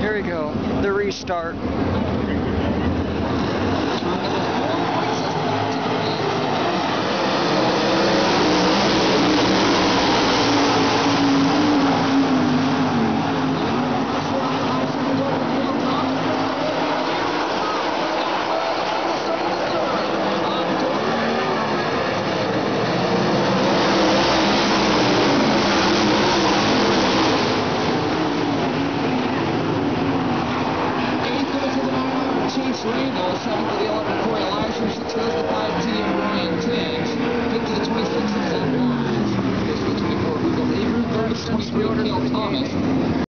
Here we go. The restart. Randall, 7 for the 11, Corey Elijah, 6 goes to 5, T. Brian Tiggs, 5 to the 26, Seth Lawrence, 6 to the 24, Google Avery, 30 to 23, Cale Thomas.